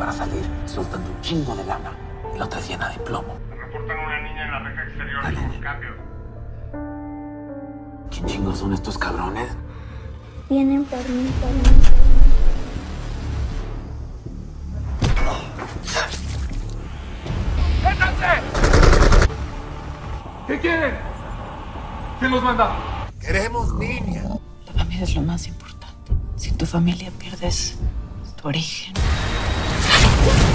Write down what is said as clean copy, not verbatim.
para salir soltando un chingo de lana y la otra llena de plomo. Reportan una niña en la reja exterior. Dale. Cambio. ¿Quién chingos son estos cabrones? Vienen por mí, ¡Métanse! ¿Qué quieren? ¿Quién los manda? Queremos niñas. La familia es lo más importante. Si tu familia pierdes tu origen.